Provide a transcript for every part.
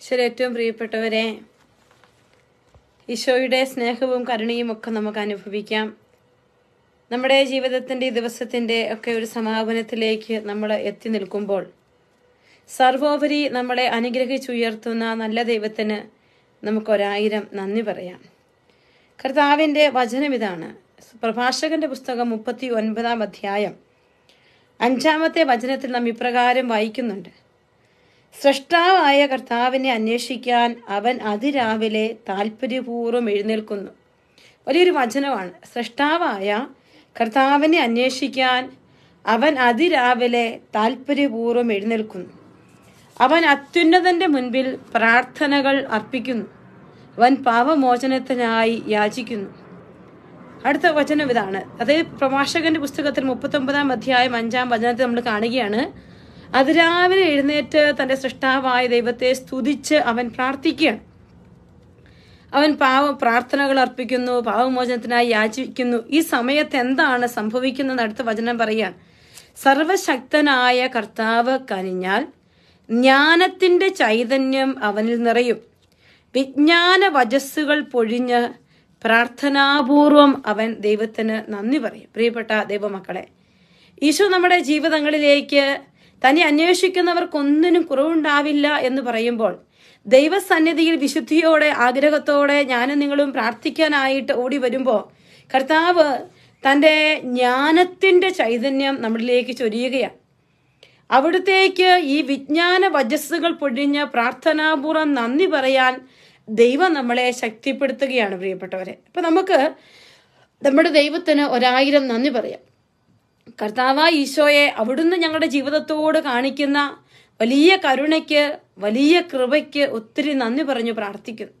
ഈശോയുടെ ഏറ്റവും പ്രിയപ്പെട്ടവരെ, ഈശോയുടെ സ്നേഹവും കരുണയും ഒക്കെ നമുക്ക് അനുഭവിക്കാം. നമ്മുടെ ജീവിതത്തിൻ്റെ ഈ ദിവസത്തിൻ്റെ ഒക്കെ ഒരു സമാപനത്തിലേക്ക് നമ്മൾ എത്തി നിൽക്കുമ്പോൾ സർവോപരി നമ്മളെ അനുഗ്രഹിച്ചുയർത്തുന്ന നല്ല ദൈവത്തിന് നമുക്കൊരായിരം നന്ദി പറയാം. കർത്താവിൻ്റെ വചനം ഇതാണ്. പ്രഭാഷകന്റെ പുസ്തകം 39-ാം അധ്യായം 5-ാമത്തെ വചനത്തിൽ നാം ഇപ്രകാരം വായിക്കുന്നുണ്ട്: സ്രഷ്ടാവായ കർത്താവിനെ അന്വേഷിക്കാൻ അവൻ അതിരാവിലെ താല്പര്യപൂർവ്വം എഴുന്നേൽക്കുന്നു. വലിയൊരു വചനമാണ്. സ്രഷ്ടാവായ കർത്താവിനെ അന്വേഷിക്കാൻ അവൻ അതിരാവിലെ താല്പര്യപൂർവ്വം എഴുന്നേൽക്കുന്നു. അവൻ അത്യുന്നതന്റെ മുൻപിൽ പ്രാർത്ഥനകൾ അർപ്പിക്കുന്നു. അവൻ പാപമോചനത്തിനായി യാചിക്കുന്നു. അടുത്ത വചനം ഇതാണ്. അതേ പ്രഭാഷകന്റെ പുസ്തകത്തിൽ 39-ാം അധ്യായം 5-ാം വചനത്തിൽ നമ്മൾ കാണുകയാണ്: അതിരാവിലെ എഴുന്നേറ്റ് തന്റെ സൃഷ്ടാവായ ദൈവത്തെ സ്തുതിച്ച് അവൻ പ്രാർത്ഥിക്കുകയാണ്. അവൻ പ്രാർത്ഥനകൾ അർപ്പിക്കുന്നു, പാപമോചനത്തിനായി യാചിക്കുന്നു. ഈ സമയത്ത് എന്താണ് സംഭവിക്കുന്നത്? അടുത്ത വചനം പറയാൻ: സർവശക്തനായ കർത്താവ് കനിഞ്ഞാൽ ജ്ഞാനത്തിന്റെ ചൈതന്യം അവനിൽ നിറയും. വിജ്ഞാന വചസ്സുകൾ പൊഴിഞ്ഞ് പ്രാർത്ഥനാപൂർവം അവൻ ദൈവത്തിന് നന്ദി പറയും. പ്രിയപ്പെട്ട ദൈവമക്കളെ, ഈശോ നമ്മുടെ ജീവിതങ്ങളിലേക്ക് തന്നെ അന്വേഷിക്കുന്നവർക്കൊന്നിനും കുറവുണ്ടാവില്ല എന്ന് പറയുമ്പോൾ, ദൈവസന്നിധിയിൽ വിശുദ്ധിയോടെ ആഗ്രഹത്തോടെ ഞാനും നിങ്ങളും പ്രാർത്ഥിക്കാനായിട്ട് ഓടി വരുമ്പോൾ കർത്താവ് തൻ്റെ ജ്ഞാനത്തിൻ്റെ ചൈതന്യം നമ്മളിലേക്ക് ചൊരിയുകയാണ്. അവിടുത്തേക്ക് ഈ വിജ്ഞാന വചസ്സുകൾ പൊഴിഞ്ഞ് പ്രാർത്ഥനാപൂർവ്വം നന്ദി പറയാൻ ദൈവം നമ്മളെ ശക്തിപ്പെടുത്തുകയാണ്. പ്രിയപ്പെട്ടവരെ, അപ്പൊ നമുക്ക് നമ്മുടെ ദൈവത്തിന് 1000 നന്ദി പറയാം. കർത്താവായ ഈശോയെ, അവിടുന്ന് ഞങ്ങളുടെ ജീവിതത്തോട് കാണിക്കുന്ന വലിയ കരുണയ്ക്ക്, വലിയ കൃപയ്ക്ക് ഒത്തിരി നന്ദി പറഞ്ഞു പ്രാർത്ഥിക്കുന്നു.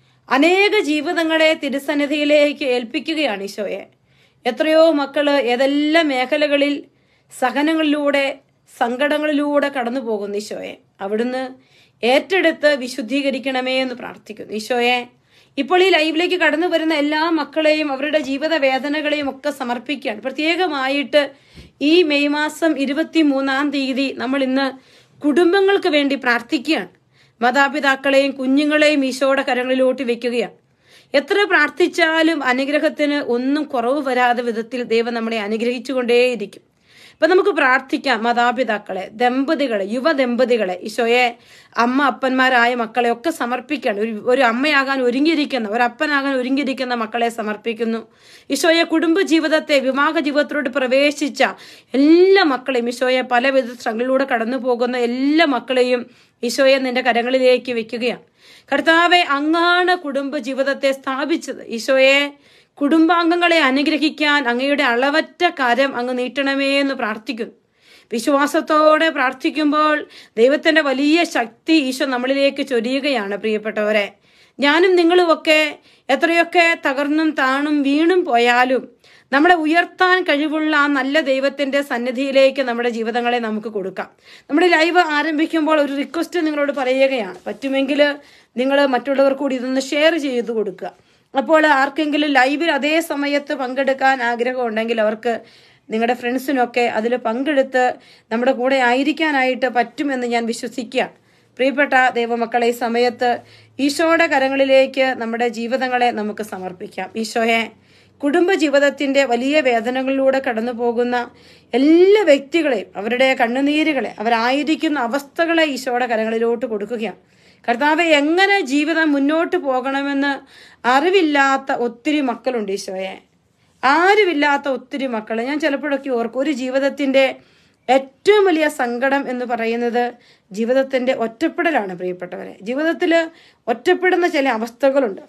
അനേക ജീവിതങ്ങളെ തിരുസന്നിധിയിലേക്ക് ഏൽപ്പിക്കുകയാണ് ഈശോയെ. എത്രയോ മക്കള് ഏതെല്ലാം മേഖലകളിൽ സഹനങ്ങളിലൂടെ, സങ്കടങ്ങളിലൂടെ കടന്നു പോകുന്നു. ഈശോയെ, അവിടുന്ന് ഏറ്റെടുത്ത് വിശുദ്ധീകരിക്കണമേ എന്ന് പ്രാർത്ഥിക്കുന്നു. ഈശോയെ, ഇപ്പോൾ ഈ ലൈവിലേക്ക് കടന്നു വരുന്ന എല്ലാ മക്കളെയും അവരുടെ ജീവിത വേദനകളെയും ഒക്കെ സമർപ്പിക്കുകയാണ്. പ്രത്യേകമായിട്ട് ഈ മെയ് മാസം 23-ാം തീയതി നമ്മൾ ഇന്ന് കുടുംബങ്ങൾക്ക് വേണ്ടി പ്രാർത്ഥിക്കുകയാണ്. മാതാപിതാക്കളെയും കുഞ്ഞുങ്ങളെയും ഈശോയുടെ കരങ്ങളിലോട്ട് വെക്കുകയാണ്. എത്ര പ്രാർത്ഥിച്ചാലും അനുഗ്രഹത്തിന് ഒന്നും കുറവ് വരാതെ വിധത്തിൽ ദൈവം നമ്മളെ അനുഗ്രഹിച്ചുകൊണ്ടേയിരിക്കും. അപ്പൊ നമുക്ക് പ്രാർത്ഥിക്കാം. മാതാപിതാക്കളെ, ദമ്പതികളെ, യുവദമ്പതികളെ, ഈശോയെ, അമ്മ അപ്പന്മാരായ മക്കളെ ഒക്കെ സമർപ്പിക്കണം. ഒരു അമ്മയാകാൻ ഒരുങ്ങിയിരിക്കുന്ന, ഒരു അപ്പനാകാൻ ഒരുങ്ങിയിരിക്കുന്ന മക്കളെ സമർപ്പിക്കുന്നു. ഈശോയെ, കുടുംബ ജീവിതത്തെ, വിവാഹ ജീവിതത്തിലോട്ട് പ്രവേശിച്ച എല്ലാ മക്കളെയും, ഈശോയെ, പലവിധ ശ്രമങ്ങളിലൂടെ കടന്നു പോകുന്ന എല്ലാ മക്കളെയും ഈശോയെ നിന്റെ കരങ്ങളിലേക്ക് വെക്കുകയാണ്. കർത്താവെ, അങ്ങാണ് കുടുംബ ജീവിതത്തെ സ്ഥാപിച്ചത്. ഈശോയെ, കുടുംബാംഗങ്ങളെ അനുഗ്രഹിക്കാൻ അങ്ങയുടെ അളവറ്റ കരം അങ്ങ് നീട്ടണമേ എന്ന് പ്രാർത്ഥിക്കുന്നു. വിശ്വാസത്തോടെ പ്രാർത്ഥിക്കുമ്പോൾ ദൈവത്തിന്റെ വലിയ ശക്തി ഈശോ നമ്മളിലേക്ക് ചൊരിയുകയാണ്. പ്രിയപ്പെട്ടവരെ, ഞാനും നിങ്ങളുമൊക്കെ എത്രയൊക്കെ തകർന്നും താണും വീണും പോയാലും നമ്മളെ ഉയർത്താൻ കഴിവുള്ള ആ നല്ല ദൈവത്തിന്റെ സന്നിധിയിലേക്ക് നമ്മുടെ ജീവിതങ്ങളെ നമുക്ക് കൊടുക്കാം. നമ്മുടെ ലൈവ് ആരംഭിക്കുമ്പോൾ ഒരു റിക്വസ്റ്റ് നിങ്ങളോട് പറയുകയാണ്. പറ്റുമെങ്കിൽ നിങ്ങൾ മറ്റുള്ളവർക്ക് കൂടി ഇതൊന്ന് ഷെയർ ചെയ്ത് കൊടുക്കുക. അപ്പോൾ ആർക്കെങ്കിലും ലൈവിൽ അതേ സമയത്ത് പങ്കെടുക്കാൻ ആഗ്രഹം ഉണ്ടെങ്കിൽ അവർക്ക്, നിങ്ങളുടെ ഫ്രണ്ട്സിനൊക്കെ അതിൽ പങ്കെടുത്ത് നമ്മുടെ കൂടെ ആയിരിക്കാനായിട്ട് പറ്റുമെന്ന് ഞാൻ വിശ്വസിക്കുകയാണ്. പ്രിയപ്പെട്ട ദൈവമക്കളെ, ഈ സമയത്ത് ഈശോയുടെ കരങ്ങളിലേക്ക് നമ്മുടെ ജീവിതങ്ങളെ നമുക്ക് സമർപ്പിക്കാം. ഈശോയെ, കുടുംബ ജീവിതത്തിന്റെ വലിയ വേദനകളിലൂടെ കടന്നു പോകുന്ന എല്ലാ വ്യക്തികളെയും, അവരുടെ കണ്ണുനീരുകളെ, അവരായിരിക്കുന്ന അവസ്ഥകളെ ഈശോയുടെ കരങ്ങളിലോട്ട് കൊടുക്കുകയാണ്. കർത്താവെ, എങ്ങനെ ജീവിതം മുന്നോട്ട് പോകണമെന്ന് അറിവില്ലാത്ത ഒത്തിരി മക്കളുണ്ട്. ഈശോയെ, ആരുമില്ലാത്ത ഒത്തിരി മക്കളെ ഞാൻ ചിലപ്പോഴൊക്കെ ഓർക്കും. ഒരു ജീവിതത്തിന്റെ ഏറ്റവും വലിയ സങ്കടം എന്ന് പറയുന്നത് ജീവിതത്തിന്റെ ഒറ്റപ്പെടലാണ്. പ്രിയപ്പെട്ടവരെ, ജീവിതത്തിൽ ഒറ്റപ്പെടുന്ന ചില അവസ്ഥകളുണ്ട്.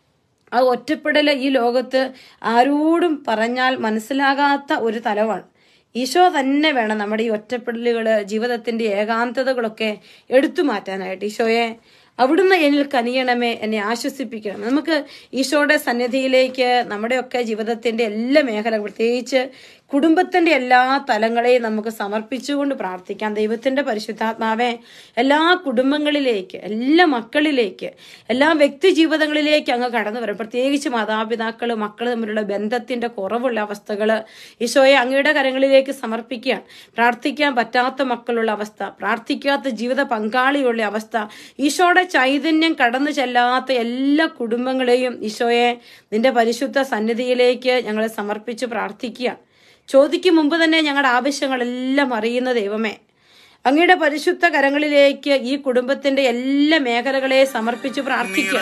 ആ ഒറ്റപ്പെടൽ ഈ ലോകത്ത് ആരോടും പറഞ്ഞാൽ മനസ്സിലാകാത്ത ഒരു തലമാണ്. ഈശോ തന്നെ വേണം നമ്മുടെ ഈ ഒറ്റപ്പെടലുകൾ, ജീവിതത്തിന്റെ ഏകാന്തതകളൊക്കെ എടുത്തു മാറ്റാനായിട്ട്. ഈശോയെ, അവിടുന്ന് എന്നിൽ കനിയണമേ, എന്നെ ആശ്വസിപ്പിക്കണം. നമുക്ക് ഈശോയുടെ സന്നിധിയിലേക്ക് നമ്മുടെയൊക്കെ ജീവിതത്തിന്റെ എല്ലാ മേഖല, പ്രത്യേകിച്ച് കുടുംബത്തിന്റെ എല്ലാ തലങ്ങളെയും നമുക്ക് സമർപ്പിച്ചുകൊണ്ട് പ്രാർത്ഥിക്കാം. ദൈവത്തിന്റെ പരിശുദ്ധാത്മാവെ എല്ലാ കുടുംബങ്ങളിലേക്ക്, എല്ലാ മക്കളിലേക്ക്, എല്ലാ വ്യക്തി ജീവിതങ്ങളിലേക്ക് അങ്ങ് കടന്നു വരും. പ്രത്യേകിച്ച് മാതാപിതാക്കള് മക്കൾ തമ്മിലുള്ള ബന്ധത്തിന്റെ കുറവുള്ള അവസ്ഥകള് ഈശോയെ അങ്ങയുടെ കരങ്ങളിലേക്ക് സമർപ്പിക്കുകയാണ്. പ്രാർത്ഥിക്കാൻ പറ്റാത്ത മക്കളുള്ള അവസ്ഥ, പ്രാർത്ഥിക്കാത്ത ജീവിത പങ്കാളിയുള്ള അവസ്ഥ, ഈശോയുടെ ചൈതന്യം കടന്നു ചെല്ലാത്ത എല്ലാ കുടുംബങ്ങളെയും ഈശോയെ നിന്റെ പരിശുദ്ധ സന്നിധിയിലേക്ക് ഞങ്ങളെ സമർപ്പിച്ച് പ്രാർത്ഥിക്കുകയാണ്. ചോദിക്കും മുമ്പ് തന്നെ ഞങ്ങളുടെ ആവശ്യങ്ങളെല്ലാം അറിയുന്ന ദൈവമേ, അങ്ങയുടെ പരിശുദ്ധ കരങ്ങളിലേക്ക് ഈ കുടുംബത്തിന്റെ എല്ലാ മേഖലകളെ സമർപ്പിച്ച് പ്രാർത്ഥിക്കുക.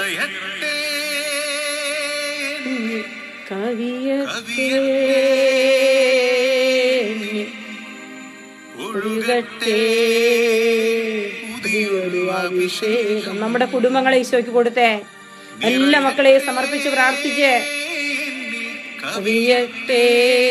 നമ്മുടെ കുടുംബങ്ങളെ ഈശോയ്ക്ക് കൊടുത്തേ. എല്ലാ മക്കളെയും സമർപ്പിച്ച് പ്രാർത്ഥിക്കേ. കവിയട്ടെ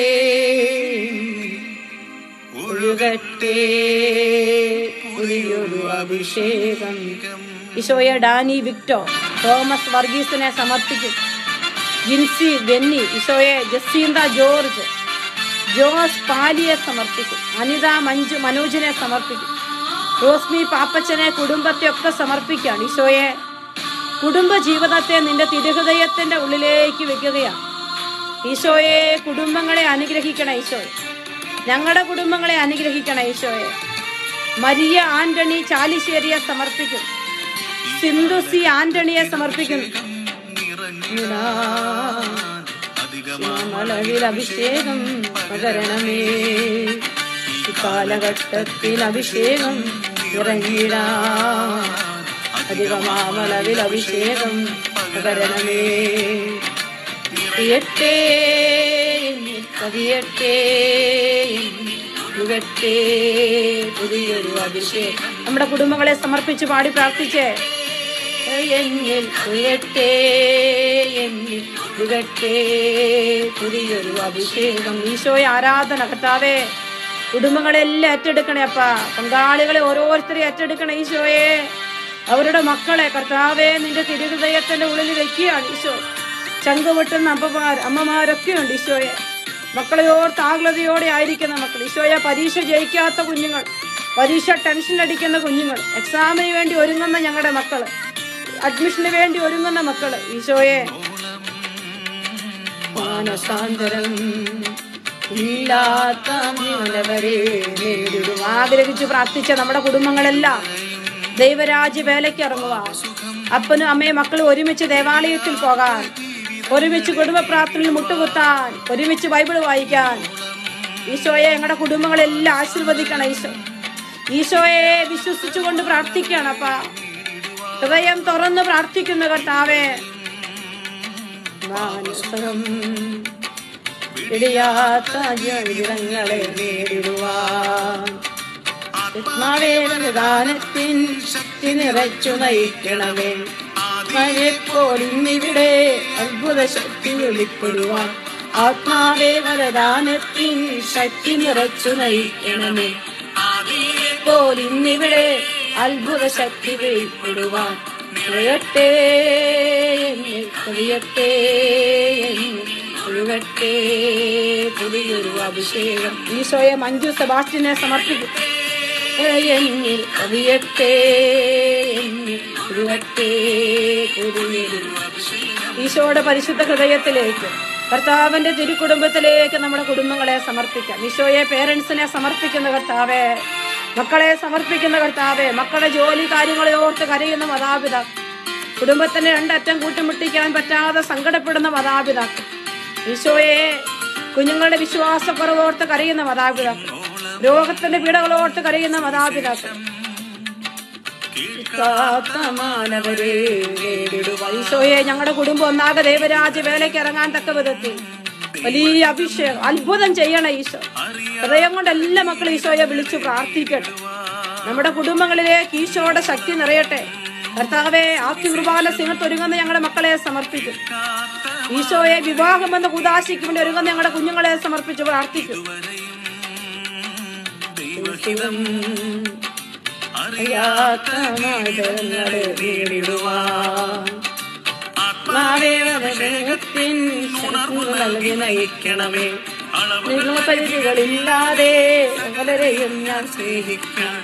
ഒഴുകട്ടെ പുതിയൊരു അഭിഷേകം. ഈശോയെ ഡാനി വിക്ടോ, തോമസ് വർഗീസിനെ സമർപ്പിക്കും. ജിൻസി ബെന്നി, ഈശോയെ ജസീന്ത ജോർജ്, ജോസ് പാലിയെ സമർപ്പിക്കും. അനിത മഞ്ജു മനോജിനെ സമർപ്പിക്കും. റോസ്മി പാപ്പച്ചനെ, കുടുംബത്തെ ഒക്കെ സമർപ്പിക്കുകയാണ്. ഈശോയെ കുടുംബ ജീവിതത്തെ നിന്റെ തിരുഹൃദയത്തിന്റെ ഉള്ളിലേക്ക് വെക്കുകയാണ്. ഈശോയെ കുടുംബങ്ങളെ അനുഗ്രഹിക്കണം. ഈശോയെ ഞങ്ങളുടെ കുടുംബങ്ങളെ അനുഗ്രഹിക്കണം. ഈശോയെ മരിയ ആന്റണി ചാലിശ്ശേരിയെ സമർപ്പിക്കും. സിന്ധു സി ആന്റണിയെ സമർപ്പിക്കും. അഭിഷേകം പകരണമേ, കാലഘട്ടത്തിൽ അഭിഷേകം ഇറങ്ങിടാ. അധികമാമളവിൽ അഭിഷേകം പകരണമേ. കവിയട്ടെ കവിയട്ടെ ുകട്ടെ പുതിയൊരു അഭിഷേകം. നമ്മുടെ കുടുംബങ്ങളെ സമർപ്പിച്ച് പാടി പ്രാർത്ഥിച്ചേ. എന്നിൽ കുയട്ടെ എന്നിൽ ുകട്ടെ പുതിയൊരു അഭിഷേകം. ഈശോയെ ആരാധന. കർത്താവേ കുടുംബങ്ങളെല്ലാം ഏറ്റെടുക്കണേ അപ്പാ. പങ്കാളികളെ ഓരോരുത്തരെയും ഏറ്റെടുക്കണേ ഈശോയെ. അവരുടെ മക്കളെ കർത്താവേ നിന്റെ തിരുഹൃദയത്തിന്റെ ഉള്ളിൽ വെക്കുകയാണ് ഈശോ. ചങ്കുവെട്ടുന്ന അമ്മമാരൊക്കെ ഉണ്ട് ഈശോയെ. മക്കളെ ഓർത്ത് ആഹ്ലതയോടെ ആയിരിക്കുന്ന മക്കൾ ഈശോയെ. പരീക്ഷ ജയിക്കാത്ത കുഞ്ഞുങ്ങൾ, പരീക്ഷ ടെൻഷൻ അടിക്കുന്ന കുഞ്ഞുങ്ങൾ, എക്സാമിന് വേണ്ടി ഒരുങ്ങുന്ന ഞങ്ങളുടെ മക്കള്, അഡ്മിഷന് വേണ്ടി ഒരുങ്ങുന്ന മക്കള് ഈശോയെ. മാനസാന്തരം ഇല്ലാത്ത ആഗ്രഹിച്ച് പ്രാർത്ഥിച്ച നമ്മുടെ കുടുംബങ്ങളെല്ലാം ദൈവരാജ്യ വേലയ്ക്ക് ഇറങ്ങുക. അപ്പനും അമ്മയും മക്കളും ഒരുമിച്ച് ദേവാലയത്തിൽ പോകാൻ, ഒരുമിച്ച് കുടുംബ പ്രാർത്ഥനയിൽ മുട്ടുകുത്താൻ, ഒരുമിച്ച് ബൈബിൾ വായിക്കാൻ. ഈശോയെ ഞങ്ങളുടെ കുടുംബങ്ങളെല്ലാം ആശീർവദിക്കണം ഈശോ. ഈശോയെ വിശ്വസിച്ചുകൊണ്ട് പ്രാർത്ഥിക്കണം അപ്പ. ഹൃദയം തുറന്ന് പ്രാർത്ഥിക്കുന്ന കർത്താവേ. ഇടിയാത്ത ജീവിതങ്ങളെ നേരിടുവാൻ ഗാനത്തിൻ ശക്തി നിറച്ചു നയിക്കണമേ. മഴപ്പോൾ ഇന്നിവിടെ അത്ഭുത ശക്തി വെളിപ്പെടുവാൻ ആത്മാവേ വരദാനത്തിൻ ശക്തി നിറച്ചു നയിക്കണമേ. ഇപ്പോൾ ഇന്നിവിടെ അത്ഭുത ശക്തി വെളിപ്പെടുവാൻ കവിയട്ടെ കവിയട്ടെ ഒഴുകട്ടെ പുതിയൊരു അഭിഷേകം. ഈശോയെ മഞ്ജു സെബാസ്റ്റ്യനെ സമർപ്പിക്കും. എന്നിൽ കവിയട്ടെ ഒഴുകട്ടെ പുതിയൊരു ഈശോയുടെ പരിശുദ്ധ ഹൃദയത്തിലേക്ക്, കർത്താവിന്റെ തിരുക്കുടുംബത്തിലേക്ക് നമ്മുടെ കുടുംബങ്ങളെ സമർപ്പിക്കാം. ഈശോയെ പേരൻസിനെ സമർപ്പിക്കുന്ന കർത്താവേ, മക്കളെ സമർപ്പിക്കുന്ന കർത്താവേ, മക്കളുടെ ജോലി കാര്യങ്ങളെ ഓർത്ത് കരയുന്ന മാതാപിതാക്കൾ, കുടുംബത്തിന്റെ രണ്ടറ്റം കൂട്ടിമുട്ടിക്കാൻ പറ്റാതെ സങ്കടപ്പെടുന്ന മാതാപിതാക്കൾ, ഈശോയെ കുഞ്ഞുങ്ങളുടെ വിശ്വാസക്കുറവോർത്ത് കരയുന്ന മാതാപിതാക്കൾ, രോഗത്തിന്റെ പീഡകളോർത്ത് കരയുന്ന മാതാപിതാക്കൾ, ഈശോയെ ഞങ്ങളുടെ കുടുംബം ഒന്നാകെ ദൈവരാജ്യ വേലയ്ക്ക് ഇറങ്ങാൻ തക്ക വിധത്തിൽ വലിയ അഭിഷേകം അത്ഭുതം ചെയ്യണം ഈശോ. ഹൃദയം കൊണ്ട് എല്ലാ മക്കളും ഈശോയെ വിളിച്ചു പ്രാർത്ഥിക്കട്ടെ. നമ്മുടെ കുടുംബങ്ങളിലേക്ക് ഈശോയുടെ ശക്തി നിറയട്ടെ. കർത്താവെ ആക്കി കൃപാല സിംഹത്തൊരുങ്ങുന്ന ഞങ്ങളുടെ മക്കളെ സമർപ്പിക്കും. ഈശോയെ വിവാഹം എന്ന കുദാശിക്ക് വേണ്ടി ഒരുങ്ങുന്ന ഞങ്ങളുടെ കുഞ്ഞുങ്ങളെ സമർപ്പിച്ച് പ്രാർത്ഥിക്കും. നയിക്കണമേ. പരിധികളില്ലാതെ സകലരെയും ഞാൻ സ്നേഹിക്കാൻ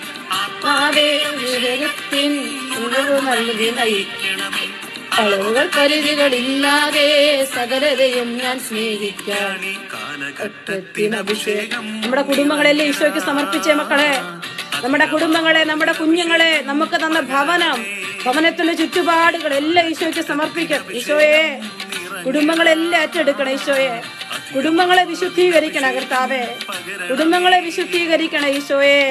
അളവുകൾ പരിധികളില്ലാതെ സകലരെയും ഞാൻ സ്നേഹിക്കാൻ അഭിഷേകം. നമ്മുടെ കുടുംബങ്ങളെല്ലാം ഈശോയ്ക്ക് സമർപ്പിച്ചേ മക്കളെ. നമ്മുടെ കുടുംബങ്ങളെ, നമ്മുടെ കുഞ്ഞുങ്ങളെ, നമുക്ക് തന്ന ഭവനത്തിലെ ചുറ്റുപാടുകൾ എല്ലാം ഈശോയ്ക്ക് സമർപ്പിക്കാം. ഈശോയെ കുടുംബങ്ങളെല്ലാം ഏറ്റെടുക്കണം. ഈശോയെ കുടുംബങ്ങളെ വിശുദ്ധീകരിക്കണം കർത്താവേ. കുടുംബങ്ങളെ വിശുദ്ധീകരിക്കണം ഈശോയെ.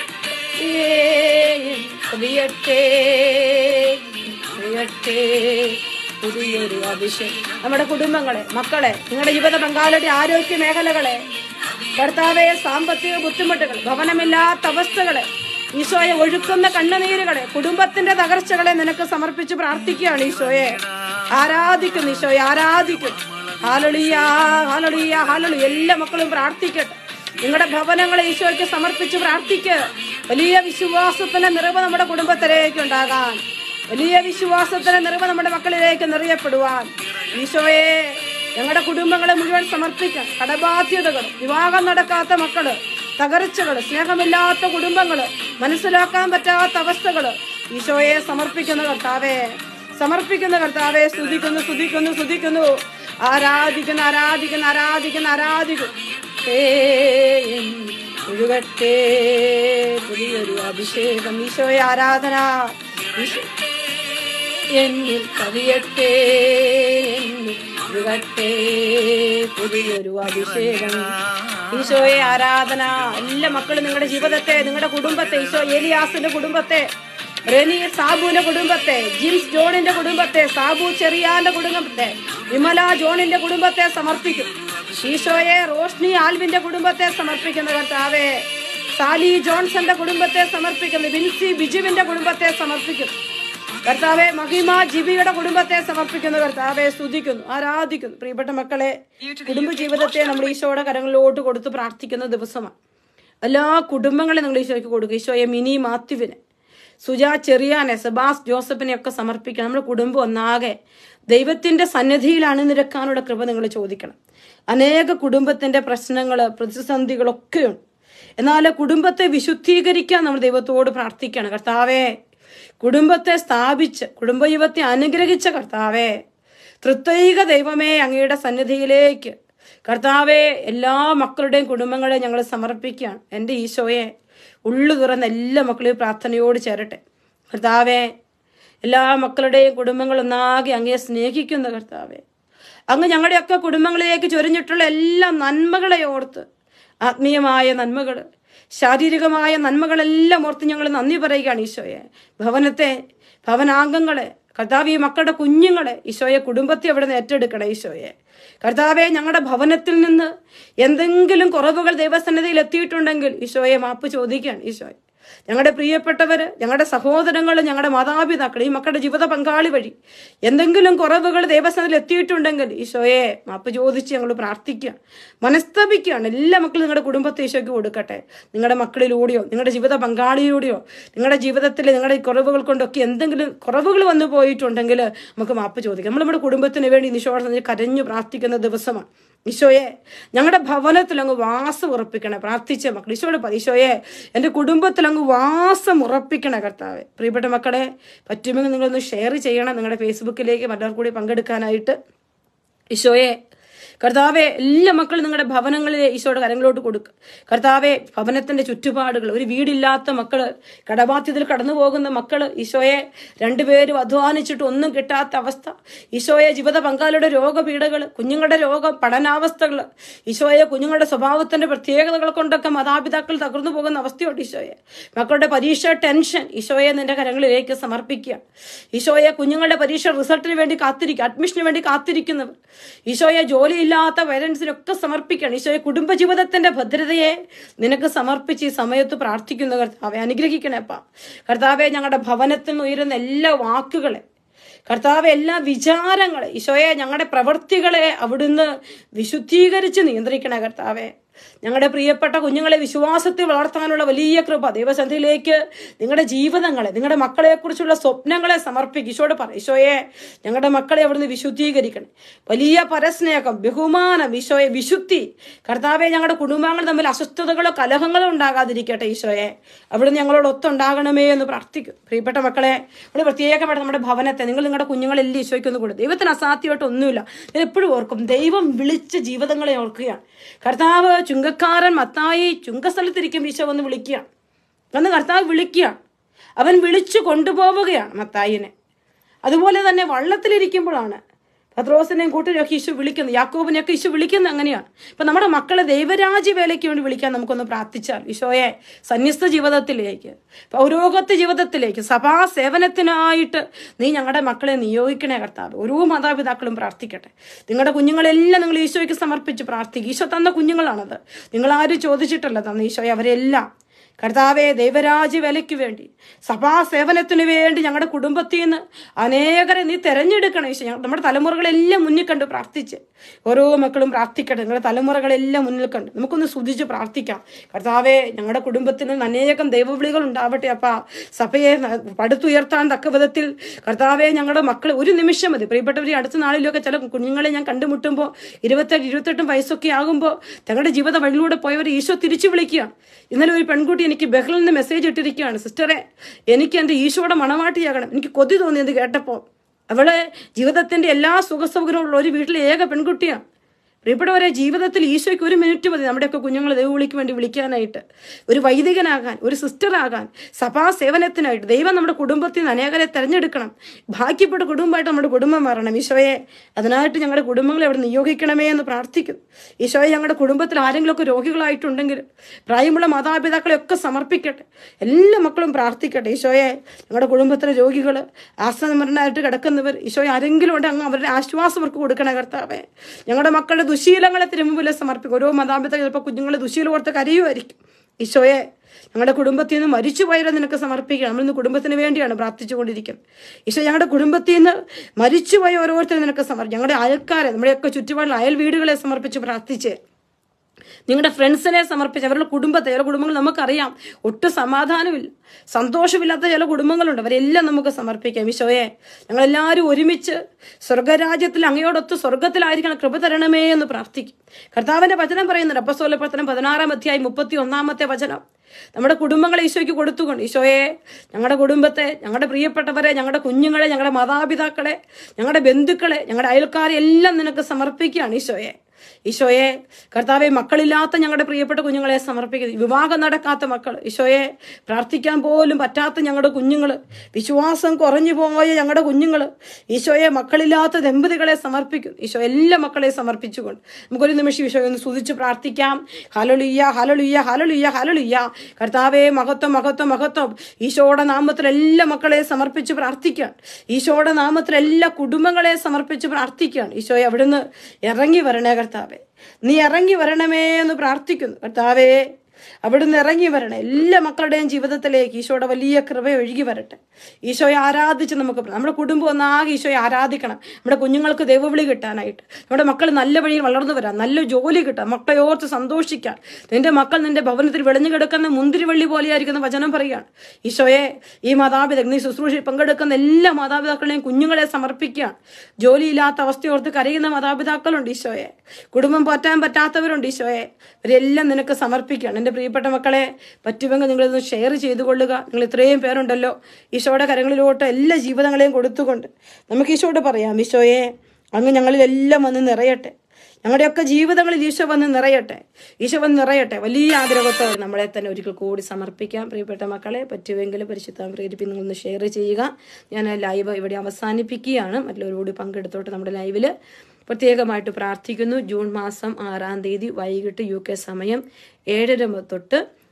പുതിയൊരു അഭിഷേകം. നമ്മുടെ കുടുംബങ്ങളെ, മക്കളെ, നിങ്ങളുടെ ജീവിത പങ്കാളിയുടെ ആരോഗ്യ മേഖലകളെ കർത്താവെ, സാമ്പത്തിക ബുദ്ധിമുട്ടുകൾ, ഭവനമില്ലാത്ത അവസ്ഥകളെ, ഈശോയെ ഒഴുക്കുന്ന കണ്ണുനീരുകളെ, കുടുംബത്തിന്റെ തകർച്ചകളെ നിനക്ക് സമർപ്പിച്ച് പ്രാർത്ഥിക്കുകയാണ് ഈശോയെ. ആരാധിക്കുന്നു ഈശോയെ, ആരാധിക്കും. Hallelujah, hallelujah, hallelujah. എല്ലാ മക്കളും പ്രാർത്ഥിക്കട്ടെ. നിങ്ങളുടെ ഭവനങ്ങളെ ഈശോയ്ക്ക് സമർപ്പിച്ച് പ്രാർത്ഥിക്കുക. വലിയ വിശ്വാസത്തിന്റെ നിറവ് നമ്മുടെ കുടുംബത്തിലേക്ക് ഉണ്ടാകാൻ, വലിയ വിശ്വാസത്തിന്റെ നിറവ് നമ്മുടെ മക്കളിലേക്ക് നിറയപ്പെടുവാൻ ഈശോയെ ഞങ്ങളുടെ കുടുംബങ്ങളെ മുഴുവൻ സമർപ്പിക്കാം. കടബാധ്യതകൾ, വിവാഹം നടക്കാത്ത മക്കള്, തകർച്ചകള്, സ്നേഹമില്ലാത്ത കുടുംബങ്ങള്, മനസ്സിലാക്കാൻ പറ്റാത്ത അവസ്ഥകള് ഈശോയെ സമർപ്പിക്കുന്ന കർത്താവേ, സമർപ്പിക്കുന്ന കർത്താവേ. സ്തുതിക്കുന്നു, സ്തുതിക്കുന്നു, സ്തുതിക്കുന്നു. ആരാധിക്കുന്നു, ആരാധിക്കുന്നു, ആരാധിക്കുന്നു, ആരാധിക്കുന്നു. ഒഴുകട്ടെ പുതിയൊരു അഭിഷേകം. ഈശോയെ ആരാധന. എന്നിൽ കവിയട്ടെ, എന്നിൽ ഒഴുകട്ടെ പുതിയൊരു അഭിഷേകം. ഈശോയെ ആരാധന. എല്ലാ മക്കളും നിങ്ങളുടെ ജീവിതത്തെ, നിങ്ങളുടെ കുടുംബത്തെ, ഈശോ ഏലിയാസിന്റെ കുടുംബത്തെ, റെനി സാബുവിന്റെ കുടുംബത്തെ, ജിംസ് ജോണിന്റെ കുടുംബത്തെ, സാബു ചെറിയാന്റെ കുടുംബത്തെ, വിമല ജോണിന്റെ കുടുംബത്തെ സമർപ്പിക്കും. ഈശോയെ റോഷ്നി ആൽവിന്റെ കുടുംബത്തെ സമർപ്പിക്കുന്ന കർത്താവേ. സാലി ജോൺസന്റെ കുടുംബത്തെ സമർപ്പിക്കുന്നു. വിൻസി ബിജുവിന്റെ കുടുംബത്തെ സമർപ്പിക്കുന്നു കർത്താവെ. മഹിമ ജിബിയുടെ കുടുംബത്തെ സമർപ്പിക്കുന്നു കർത്താവെ. സ്തുതിക്കുന്നു, ആരാധിക്കുന്നു. പ്രിയപ്പെട്ട മക്കളെ, കുടുംബ ജീവിതത്തെ നമ്മൾ ഈശോയുടെ കരങ്ങളിലോട്ട് കൊടുത്ത് പ്രാർത്ഥിക്കുന്ന ദിവസമാണ്. എല്ലാ കുടുംബങ്ങളെ നിങ്ങൾ ഈശോയ്ക്ക് കൊടുക്കുക. ഈശോയെ മിനി മാത്യുവിനെ, സുജാ ചെറിയാനെ, സെബാസ് ജോസഫിനെ ഒക്കെ സമർപ്പിക്കണം. നമ്മുടെ കുടുംബം ഒന്നാകെ ദൈവത്തിന്റെ സന്നിധിയിലാണ് നിരക്കാനുള്ള കൃപ നിങ്ങൾ ചോദിക്കണം. അനേക കുടുംബത്തിന്റെ പ്രശ്നങ്ങള്, പ്രതിസന്ധികളൊക്കെയുണ്ട്. എന്നാൽ കുടുംബത്തെ വിശുദ്ധീകരിക്കാൻ നമ്മൾ ദൈവത്തോട് പ്രാർത്ഥിക്കണം. കർത്താവേ, കുടുംബത്തെ സ്ഥാപിച്ച് കുടുംബജീവിതത്തെ അനുഗ്രഹിച്ച കർത്താവേ, തൃത്വൈക ദൈവമേ, അങ്ങയുടെ സന്നിധിയിലേക്ക് കർത്താവെ എല്ലാ മക്കളുടെയും കുടുംബങ്ങളെ ഞങ്ങൾ സമർപ്പിക്കുകയാണ്. എൻ്റെ ഈശോയെ ഉള്ളു തുറന്ന് എല്ലാ മക്കളെയും പ്രാർത്ഥനയോട് ചേരട്ടെ കർത്താവെ. എല്ലാ മക്കളുടെയും കുടുംബങ്ങൾ ഒന്നാകെ അങ്ങയെ സ്നേഹിക്കുന്ന കർത്താവെ, അങ്ങ് ഞങ്ങളുടെയൊക്കെ കുടുംബങ്ങളിലേക്ക് ചൊരിഞ്ഞിട്ടുള്ള എല്ലാ നന്മകളെ ഓർത്ത്, ആത്മീയമായ നന്മകൾ, ശാരീരികമായ നന്മകളെല്ലാം ഓർത്ത് ഞങ്ങൾ നന്ദി പറയുകയാണ് ഈശോയെ. ഭവനത്തെ, ഭവനാംഗങ്ങളെ കർത്താവ്, ഈ മക്കളുടെ കുഞ്ഞുങ്ങളെ ഈശോയെ, കുടുംബത്തെ അവിടെ നിന്ന് ഏറ്റെടുക്കണം ഈശോയെ. കർത്താവെ, ഞങ്ങളുടെ ഭവനത്തിൽ നിന്ന് എന്തെങ്കിലും കുറവുകൾ ദൈവസന്നിധിയിൽ എത്തിയിട്ടുണ്ടെങ്കിൽ ഈശോയെ മാപ്പ് ചോദിക്കുകയാണ് ഈശോയെ. ഞങ്ങളുടെ പ്രിയപ്പെട്ടവര്, ഞങ്ങളുടെ സഹോദരങ്ങൾ, ഞങ്ങളുടെ മാതാപിതാക്കൾ, ഈ മക്കളുടെ ജീവിത പങ്കാളി വഴി എന്തെങ്കിലും കുറവുകൾ ദൈവസന്നിധിയിൽ എത്തിയിട്ടുണ്ടെങ്കിൽ ഈശോയെ മാപ്പ് ചോദിച്ച് ഞങ്ങൾ പ്രാർത്ഥിക്കുക, മനസ്തപിക്കുകയാണ്. എല്ലാ മക്കളും നിങ്ങളുടെ കുടുംബത്തെ ഈശോയ്ക്ക് കൊടുക്കട്ടെ. നിങ്ങളുടെ മക്കളിലൂടെയോ നിങ്ങളുടെ ജീവിത പങ്കാളിയിലൂടെയോ നിങ്ങളുടെ ജീവിതത്തിൽ നിങ്ങളുടെ കുറവുകൾ കൊണ്ടൊക്കെ എന്തെങ്കിലും കുറവുകൾ വന്നു പോയിട്ടുണ്ടെങ്കിൽ നമുക്ക് മാപ്പ് ചോദിക്കാം. നമ്മൾ നമ്മുടെ കുടുംബത്തിന് വേണ്ടി ഈശോയോട് കരഞ്ഞു പ്രാർത്ഥിക്കുന്ന ദിവസമാണ്. ഈശോയെ, ഞങ്ങളുടെ ഭവനത്തിൽ അങ്ങ് വാസം ഉറപ്പിക്കണേ. പ്രാർത്ഥിച്ച മക്കൾ ഈശോയോട് ഈശോയെ, എൻ്റെ കുടുംബത്തിൽ അങ്ങ് വാസം ഉറപ്പിക്കണേ കർത്താവെ. പ്രിയപ്പെട്ട മക്കളെ, പറ്റുമെങ്കിൽ നിങ്ങളൊന്ന് ഷെയർ ചെയ്യണം നിങ്ങളുടെ ഫേസ്ബുക്കിലേക്ക് മറ്റവർ കൂടി പങ്കെടുക്കാനായിട്ട്. ഈശോയെ കർത്താവെ, എല്ലാ മക്കളും നിങ്ങളുടെ ഭവനങ്ങളിലെ ഈശോയുടെ കരങ്ങളിലോട്ട് കൊടുക്കുക. കർത്താവെ, ഭവനത്തിന്റെ ചുറ്റുപാടുകൾ, ഒരു വീടില്ലാത്ത മക്കള്, കടബാധ്യതയിൽ കടന്നു പോകുന്ന മക്കള്, ഈശോയെ രണ്ടുപേരും അധ്വാനിച്ചിട്ട് ഒന്നും കിട്ടാത്ത അവസ്ഥ, ഈശോയെ ജീവിത പങ്കാളിയുടെ രോഗപീഠകൾ, കുഞ്ഞുങ്ങളുടെ രോഗം, പഠനാവസ്ഥകൾ, ഈശോയെ കുഞ്ഞുങ്ങളുടെ സ്വഭാവത്തിന്റെ പ്രത്യേകതകൾ കൊണ്ടൊക്കെ മാതാപിതാക്കൾ തകർന്നു പോകുന്ന അവസ്ഥയുണ്ട് ഈശോയെ. മക്കളുടെ പരീക്ഷ ടെൻഷൻ ഈശോയെ നിന്റെ കരങ്ങളിലേക്ക് സമർപ്പിക്കുക. ഈശോയെ, കുഞ്ഞുങ്ങളുടെ പരീക്ഷ റിസൾട്ടിന് വേണ്ടി കാത്തിരിക്കുക, അഡ്മിഷന് വേണ്ടി കാത്തിരിക്കുന്നവർ, ഈശോയെ ജോലിയില്ലാത്ത പേരൻസിനൊക്കെ സമർപ്പിക്കണം. ഈശോയെ കുടുംബജീവിതത്തിന്റെ ഭദ്രതയെ നിനക്ക് സമർപ്പിച്ച് ഈ സമയത്ത് പ്രാർത്ഥിക്കുന്ന കർത്താവെ, അനുഗ്രഹിക്കണേപ്പാ. കർത്താവെ, ഞങ്ങളുടെ ഭവനത്തിൽ നിന്ന് ഉയരുന്ന എല്ലാ വാക്കുകളെ, കർത്താവെ, എല്ലാ വിചാരങ്ങളെ, ഈശോയെ ഞങ്ങളുടെ പ്രവൃത്തികളെ അവിടുന്ന് വിശുദ്ധീകരിച്ച് നിയന്ത്രിക്കണേ കർത്താവെ. ഞങ്ങളുടെ പ്രിയപ്പെട്ട കുഞ്ഞുങ്ങളെ വിശ്വാസത്തിൽ വളർത്താനുള്ള വലിയ കൃപ ദൈവസന്നിധിയിലേക്ക് നിങ്ങളുടെ ജീവിതങ്ങളെ, നിങ്ങളുടെ മക്കളെക്കുറിച്ചുള്ള സ്വപ്നങ്ങളെ സമർപ്പിക്കും. ഈശോയോട് പറ, ഈശോയെ ഞങ്ങളുടെ മക്കളെ അവിടുന്ന് വിശുദ്ധീകരിക്കണം. വലിയ പരസ്നേഹം, ബഹുമാനം, ഈശോയെ വിശുദ്ധി. കർത്താവെ, ഞങ്ങളുടെ കുടുംബങ്ങൾ തമ്മിൽ അസ്വസ്ഥതകളോ കലഹങ്ങളോ ഉണ്ടാകാതിരിക്കട്ടെ. ഈശോയെ അവിടുന്ന് ഞങ്ങളോട് ഒത്തുണ്ടാകണമേ എന്ന് പ്രാർത്ഥിക്കും. പ്രിയപ്പെട്ട മക്കളെ, നമ്മൾ പ്രത്യേകമായിട്ട് നമ്മുടെ ഭവനത്തെ, നിങ്ങളുടെ കുഞ്ഞുങ്ങളെല്ലാം ഈശോയ്ക്കൊന്ന് കൊടുക്കും. ദൈവത്തിന് അസാധ്യമായിട്ട് ഒന്നുമില്ല. ഞാൻ എപ്പോഴും ഓർക്കും, ദൈവം വിളിച്ച ജീവിതങ്ങളെ ഓർക്കുകയാണ്. കർത്താവ് ചുങ്കക്കാരൻ മത്തായി ചുങ്കസ്ഥലത്തിരിക്കുമ്പോൾ ഈശോ വന്ന് വിളിക്കുകയാണ്. വന്ന് കർത്താവ് വിളിക്കുകയാണ്. അവൻ വിളിച്ചു കൊണ്ടുപോവുകയാണ് മത്തായിനെ. അതുപോലെ തന്നെ വള്ളത്തിലിരിക്കുമ്പോഴാണ് പത്രോസിനെയും കൂട്ടരെയൊക്കെ ഈശോ വിളിക്കുന്നത്, യാക്കോബിനെയൊക്കെ ഈശോ വിളിക്കുന്നത് അങ്ങനെയാണ്. ഇപ്പൊ നമ്മുടെ മക്കളെ ദൈവരാജ്യ വേലയ്ക്ക് വേണ്ടി വിളിക്കാൻ നമുക്കൊന്ന് പ്രാർത്ഥിച്ചാൽ, ഈശോയെ സന്യസ്ത ജീവിതത്തിലേക്ക്, പൗരോഗത്യ ജീവിതത്തിലേക്ക്, സഭാ സേവനത്തിനായിട്ട് നീ ഞങ്ങളുടെ മക്കളെ നിയോഗിക്കണേ കർത്താവ്. ഓരോ മാതാപിതാക്കളും പ്രാർത്ഥിക്കട്ടെ. നിങ്ങളുടെ കുഞ്ഞുങ്ങളെല്ലാം നിങ്ങൾ ഈശോയ്ക്ക് സമർപ്പിച്ച് പ്രാർത്ഥിക്കും. ഈശോ തന്ന കുഞ്ഞുങ്ങളാണത്, നിങ്ങളാരും ചോദിച്ചിട്ടല്ല തന്ന. ഈശോയെ അവരെല്ലാം കർത്താവെ ദൈവരാജ്യ വേലയ്ക്ക് വേണ്ടി, സഭാ സേവനത്തിന് വേണ്ടി ഞങ്ങളുടെ കുടുംബത്തിൽ നിന്ന് അനേകരെ നീ തെരഞ്ഞെടുക്കണം. ഈശോ നമ്മുടെ തലമുറകളെല്ലാം മുന്നിൽ കണ്ട് പ്രാർത്ഥിച്ച് ഓരോ മക്കളും പ്രാർത്ഥിക്കട്ടെ. നിങ്ങളുടെ തലമുറകളെല്ലാം മുന്നിൽ കണ്ട് നമുക്കൊന്ന് സ്തുതിച്ച് പ്രാർത്ഥിക്കാം. കർത്താവെ ഞങ്ങളുടെ കുടുംബത്തിൽ നിന്ന് അനേകം ദൈവവിളികൾ ഉണ്ടാവട്ടെ അപ്പാ. സഭയെ പടുത്തുയർത്താൻ തക്ക വിധത്തിൽ കർത്താവെ ഞങ്ങളുടെ മക്കൾ ഒരു നിമിഷം മതി. പ്രിയപ്പെട്ടവർ, അടുത്ത നാളിലൊക്കെ ചില കുഞ്ഞുങ്ങളെ ഞാൻ കണ്ടുമുട്ടുമ്പോൾ 27-28 വയസ്സൊക്കെ ആകുമ്പോൾ തങ്ങളുടെ ജീവിത വഴിയിലൂടെ പോയവർ ഈശോ തിരിച്ചു വിളിക്കുകയാണ്. ഇന്നലെ ഒരു പെൺകുട്ടി എനിക്ക് ബഹ്റിൽ നിന്ന് മെസ്സേജ് ഇട്ടിരിക്കുകയാണ്, സിസ്റ്ററെ എനിക്ക് എൻ്റെ ഈശോയുടെ മണവാട്ടിയാകണം. എനിക്ക് കൊതി തോന്നിയത് കേട്ടപ്പോൾ. അവള് ജീവിതത്തിന്റെ എല്ലാ സുഖസൗകര്യമുള്ള ഒരു വീട്ടിലെ ഏക പെൺകുട്ടിയാണ്. പ്രിയപ്പെട്ടവരെ, ജീവിതത്തിൽ ഈശോയ്ക്ക് ഒരു മിനിറ്റ് മതി നമ്മുടെയൊക്കെ കുഞ്ഞുങ്ങളെ ദൈവവിളിക്ക് വേണ്ടി വിളിക്കാനായിട്ട്, ഒരു വൈദികനാകാൻ, ഒരു സിസ്റ്ററാകാൻ, സഭാ സേവനത്തിനായിട്ട്. ദൈവം നമ്മുടെ കുടുംബത്തിൽ നിന്ന് അനേകരെ തെരഞ്ഞെടുക്കണം. ഭാഗ്യപ്പെട്ട കുടുംബമായിട്ട് നമ്മുടെ കുടുംബം മാറണം. ഈശോയെ അതിനായിട്ട് ഞങ്ങളുടെ കുടുംബങ്ങളെ അവിടെ നിയോഗിക്കണമേ എന്ന് പ്രാർത്ഥിക്കും. ഈശോയെ ഞങ്ങളുടെ കുടുംബത്തിൽ ആരെങ്കിലുമൊക്കെ രോഗികളായിട്ടുണ്ടെങ്കിൽ പ്രായമുള്ള മാതാപിതാക്കളെയൊക്കെ സമർപ്പിക്കട്ടെ. എല്ലാ മക്കളും പ്രാർത്ഥിക്കട്ടെ. ഈശോയെ ഞങ്ങളുടെ കുടുംബത്തിലെ രോഗികൾ, ആശ്രമരണമായിട്ട് കിടക്കുന്നവർ, ഈശോയെ ആരെങ്കിലും ഉണ്ട് അങ്ങ് അവരുടെ ആശ്വാസം അവർക്ക് കൊടുക്കണേ കർത്താവേ. ഞങ്ങളുടെ മക്കളുടെ ദുശീലങ്ങളെ തിരുമുമ്പിൽ സമർപ്പിക്കും. ഓരോ മാതാപിതാക്കൾ ചിലപ്പോൾ കുഞ്ഞുങ്ങളെ ദുശീലം ഓർത്ത് കരയുമായിരിക്കും. ഈശോയെ ഞങ്ങളുടെ കുടുംബത്തിൽ നിന്ന് മരിച്ചുപോയവരെ നിനക്ക് സമർപ്പിക്കണം. നമ്മളിന്ന് കുടുംബത്തിന് വേണ്ടിയാണ് പ്രാർത്ഥിച്ചുകൊണ്ടിരിക്കുന്നത്. ഈശോ ഞങ്ങളുടെ കുടുംബത്തിൽ നിന്ന് മരിച്ചുപോയ ഓരോരുത്തരും നിനക്ക് സമർപ്പിക്കും. ഞങ്ങളുടെ അയൽക്കാരെ, നമ്മുടെയൊക്കെ ചുറ്റുപാടുള്ള അയൽ വീടുകളെ സമർപ്പിച്ച് പ്രാർത്ഥിച്ച്, നിങ്ങളുടെ ഫ്രണ്ട്സിനെ സമർപ്പിച്ച്, അവരുടെ കുടുംബത്തെ, ചില കുടുംബങ്ങൾ നമുക്കറിയാം ഒട്ടും സമാധാനമില്ല, സന്തോഷമില്ലാത്ത ചില കുടുംബങ്ങളുണ്ട്, അവരെല്ലാം നമുക്ക് സമർപ്പിക്കാം. ഈശോയെ ഞങ്ങളെല്ലാവരും ഒരുമിച്ച് സ്വർഗരാജ്യത്തിൽ അങ്ങയോടൊത്ത് സ്വർഗത്തിലായിരിക്കണം, കൃപ തരണമേ എന്ന് പ്രാർത്ഥിക്കും. കർത്താവിന്റെ വചനം പറയുന്നുണ്ട്, അപ്പോസ്തല പ്രവർത്തനം 16-ാം അധ്യായം 31-ാമത്തെ വചനം. നമ്മുടെ കുടുംബങ്ങളെ ഈശോയ്ക്ക് കൊടുത്തുകൊണ്ട്, ഈശോയെ ഞങ്ങളുടെ കുടുംബത്തെ, ഞങ്ങളുടെ പ്രിയപ്പെട്ടവരെ, ഞങ്ങളുടെ കുഞ്ഞുങ്ങളെ, ഞങ്ങളുടെ മാതാപിതാക്കളെ, ഞങ്ങളുടെ ബന്ധുക്കളെ, ഞങ്ങളുടെ അയൽക്കാരെ എല്ലാം നിനക്ക് സമർപ്പിക്കുകയാണ്. ഈശോയെ കർത്താവെ മക്കളില്ലാത്ത ഞങ്ങളുടെ പ്രിയപ്പെട്ട കുഞ്ഞുങ്ങളെ സമർപ്പിക്കുന്നത്, വിവാഹം നടക്കാത്ത മക്കൾ, ഈശോയെ പ്രാർത്ഥിക്കാൻ പോലും പറ്റാത്ത ഞങ്ങളുടെ കുഞ്ഞുങ്ങൾ, വിശ്വാസം കുറഞ്ഞു പോയ ഞങ്ങളുടെ കുഞ്ഞുങ്ങൾ, ഈശോയെ മക്കളില്ലാത്ത ദമ്പതികളെ സമർപ്പിക്കും. ഈശോ എല്ലാ മക്കളെ സമർപ്പിച്ചുകൊണ്ട് നമുക്കൊരു നിമിഷം ഈശോയെ ഒന്ന് സ്തുതിച്ച് പ്രാർത്ഥിക്കാം. Hallelujah, hallelujah, hallelujah, hallelujah. കർത്താവേ മഹത്വം, മഹത്വം, മഹത്വം. ഈശോയുടെ നാമത്തിൽ എല്ലാ മക്കളെ സമർപ്പിച്ച് പ്രാർത്ഥിക്കുകയാണ്. ഈശോയുടെ നാമത്തിൽ എല്ലാ കുടുംബങ്ങളെ സമർപ്പിച്ച് പ്രാർത്ഥിക്കുകയാണ്. ഈശോയെ അവിടുന്ന് ഇറങ്ങി വരണേ കർത്താവേ, നീ ഇറങ്ങി വരണമേ എന്ന് പ്രാർത്ഥിക്കുന്നു. കർത്താവേ അവിടുന്ന് ഇറങ്ങി വരണേ. എല്ലാ മക്കളുടെയും ജീവിതത്തിലേക്ക് ഈശോയുടെ വലിയ കൃപ ഒഴുകി വരട്ടെ. ഈശോയെ ആരാധിച്ച് നമുക്ക് നമ്മുടെ കുടുംബം ഒന്നാകെ ഈശോയെ ആരാധിക്കണം. നമ്മുടെ കുഞ്ഞുങ്ങൾക്ക് ദൈവവിളി കിട്ടാനായിട്ട്, നമ്മുടെ മക്കൾ നല്ല വഴിയിൽ വളർന്നു വരാൻ, നല്ല ജോലി കിട്ടാൻ, മക്കളെ ഓർത്ത് സന്തോഷിക്കാൻ. നിന്റെ മക്കൾ നിന്റെ ഭവനത്തിൽ വെളിഞ്ഞു കിടക്കുന്ന മുന്തിരിവള്ളി പോലെയായിരിക്കുന്ന വചനം പറയുകയാണ്. ഈശോയെ ഈ മാതാപിതാക്കൾ, നീ ശുശ്രൂഷയിൽ പങ്കെടുക്കുന്ന എല്ലാ മാതാപിതാക്കളെയും കുഞ്ഞുങ്ങളെ സമർപ്പിക്കുകയാണ്. ജോലിയില്ലാത്ത അവസ്ഥയോർത്ത് കരയുന്ന മാതാപിതാക്കളുണ്ട്. ഈശോയെ കുടുംബം പോറ്റാൻ പറ്റാത്തവരുണ്ട്. ഈശോയെ ഇവരെല്ലാം നിനക്ക് സമർപ്പിക്കുകയാണ്. എൻ്റെ പ്രിയപ്പെട്ട മക്കളെ, പറ്റുമെങ്കിൽ നിങ്ങളിതൊന്ന് ഷെയർ ചെയ്തു കൊള്ളുക. നിങ്ങൾ ഇത്രയും പേരുണ്ടല്ലോ, ഈശോയുടെ കരങ്ങളിലോട്ട് എല്ലാ ജീവിതങ്ങളെയും കൊടുത്തുകൊണ്ട് നമുക്ക് ഈശോയോട് പറയാം, ഈശോയെ അങ്ങ് ഞങ്ങളിലെല്ലാം വന്ന് നിറയട്ടെ. ഞങ്ങളുടെയൊക്കെ ജീവിതങ്ങളിൽ ഈശോ വന്ന് നിറയട്ടെ, ഈശോ വന്ന് നിറയട്ടെ. വലിയ ആഗ്രഹത്തോടെ നമ്മളെ തന്നെ ഒരിക്കൽ കൂടി സമർപ്പിക്കാം. പ്രിയപ്പെട്ട മക്കളെ, പറ്റുമെങ്കിൽ പരിശുദ്ധ പ്രേരിപ്പി നിങ്ങളൊന്ന് ഷെയർ ചെയ്യുക. ഞാൻ ലൈവ് ഇവിടെ അവസാനിപ്പിക്കുകയാണ്. മറ്റുള്ളവരോട് പങ്കെടുത്തോട്ട് നമ്മുടെ ലൈവിൽ പ്രത്യേകമായിട്ട് പ്രാർത്ഥിക്കുന്നു. ജൂൺ മാസം 6-ാം തീയതി വൈകിട്ട് UK സമയം 7:30 തൊട്ട്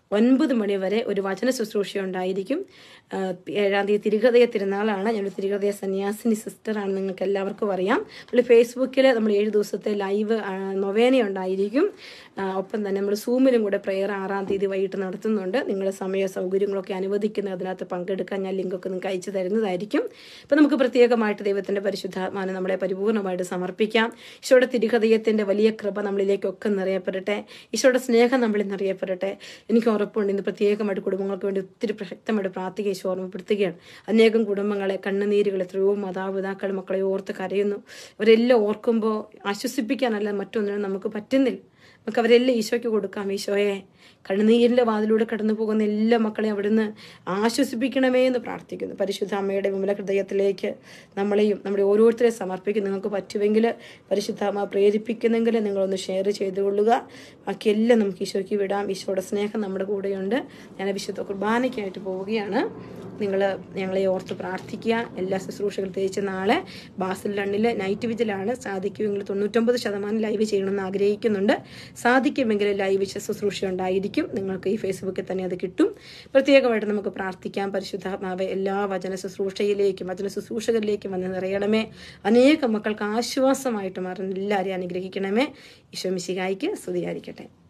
9 മണി വരെ ഒരു വചന ശുശ്രൂഷ ഉണ്ടായിരിക്കും. 7-ാം തീയതി തിരുഹൃദയ തിരുനാളാണ്. ഞങ്ങൾ തിരുഹൃദയ സന്യാസിനി സിസ്റ്ററാണ്, നിങ്ങൾക്ക് എല്ലാവർക്കും അറിയാം. നമ്മൾ ഫേസ്ബുക്കിൽ നമ്മൾ 7 ദിവസത്തെ ലൈവ് നൊവേന ഉണ്ടായിരിക്കും. ഒപ്പം തന്നെ നമ്മൾ സൂമിലും കൂടെ പ്രെയർ 6-ാം തീയതി വൈകിട്ട് നടത്തുന്നുണ്ട്. നിങ്ങളുടെ സമയ സൗകര്യങ്ങളൊക്കെ അനുവദിക്കുന്ന അതിനകത്ത് പങ്കെടുക്കാൻ ഞാൻ ലിങ്കൊക്കെ നിങ്ങൾക്ക് അയച്ചു തരുന്നതായിരിക്കും. ഇപ്പം നമുക്ക് പ്രത്യേകമായിട്ട് ദൈവത്തിൻ്റെ പരിശുദ്ധാത്മാവിനെ നമ്മളെ പരിപൂർണമായിട്ട് സമർപ്പിക്കാം. ഈശോയുടെ തിരുഹൃദയത്തിൻ്റെ വലിയ കൃപ നമ്മളിലേക്കൊക്കെ നിറയപ്പെടട്ടെ. ഈശോയുടെ സ്നേഹം നമ്മളിൽ നിറയപ്പെടട്ടെ. എനിക്ക് ഉറപ്പുണ്ട് ഇന്ന് പ്രത്യേകമായിട്ട് കുടുംബങ്ങൾക്ക് വേണ്ടി ഒത്തിരി ശക്തമായിട്ട് പ്രാർത്ഥിക്കുക ഈശോ ഓർമ്മപ്പെടുത്തുകയാണ്. അനേകം കുടുംബങ്ങളെ കണ്ണുനീരുകൾ എത്രയോ മാതാപിതാക്കൾ മക്കളെ ഓർത്ത് കരയുന്നു. അവരെല്ലാം ഓർക്കുമ്പോൾ ആശ്വസിപ്പിക്കാനല്ല മറ്റൊന്നിനും നമുക്ക് പറ്റുന്നില്ല. നമുക്ക് അവരെല്ലാം ഈശോയ്ക്ക് കൊടുക്കാം. ഈശോയെ, കണ്ണുനീരിൻ്റെ വാതിലൂടെ കടന്നു പോകുന്ന എല്ലാ മക്കളെയും അവിടുന്ന് ആശ്വസിപ്പിക്കണമേ എന്ന് പ്രാർത്ഥിക്കുന്നു. പരിശുദ്ധ അമ്മയുടെ വിമല ഹൃദയത്തിലേക്ക് നമ്മളെയും നമ്മുടെ ഓരോരുത്തരെയും സമർപ്പിക്കും. നിങ്ങൾക്ക് പറ്റുമെങ്കിൽ പരിശുദ്ധ അമ്മ പ്രേരിപ്പിക്കുന്നെങ്കിൽ നിങ്ങളൊന്ന് ഷെയർ ചെയ്തുകൊള്ളുക. ബാക്കിയെല്ലാം നമുക്ക് ഈശോയ്ക്ക് വിടാം. ഈശോയുടെ സ്നേഹം നമ്മുടെ കൂടെയുണ്ട്. ഞാൻ വിശുദ്ധ കുർബാനയ്ക്കായിട്ട് പോവുകയാണ്. നിങ്ങൾ ഞങ്ങളെ ഓർത്ത് പ്രാർത്ഥിക്കുക. എല്ലാ ശുശ്രൂഷകളും തേച്ച് നാളെ ബാസിൽ ലണ്ണിൽ നൈറ്റ് വിജിലാണ്. സാധിക്കുമെങ്കിൽ 99% ലൈവ് ചെയ്യണമെന്ന് ആഗ്രഹിക്കുന്നുണ്ട്. സാധിക്കുമെങ്കിൽ ലൈവ് ശുശ്രൂഷ ഉണ്ടായിരിക്കും. നിങ്ങൾക്ക് ഈ ഫേസ്ബുക്കിൽ തന്നെ അത് കിട്ടും. പ്രത്യേകമായിട്ട് നമുക്ക് പ്രാർത്ഥിക്കാം. പരിശുദ്ധാത്മാവെ എല്ലാ വചന ശുശ്രൂഷയിലേക്കും വചന ശുശ്രൂഷകരിലേക്കും വന്ന് നിറയണമേ. അനേകം മക്കൾക്ക് ആശ്വാസമായിട്ട് മാറുന്ന എല്ലാവരെയും അനുഗ്രഹിക്കണമേ. ഈശോ മിശിഹായ്ക്ക് സ്തുതിയായിരിക്കട്ടെ.